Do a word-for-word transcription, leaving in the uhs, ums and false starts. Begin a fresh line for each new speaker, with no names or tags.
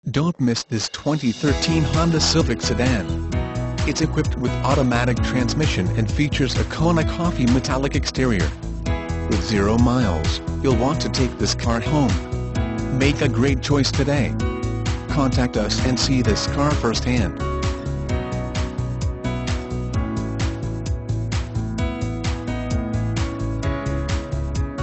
Don't miss this twenty thirteen Honda Civic Sedan. It's equipped with automatic transmission and features a Kona coffee metallic exterior. With zero miles, you'll want to take this car home. Make a great choice today. Contact us and see this car firsthand.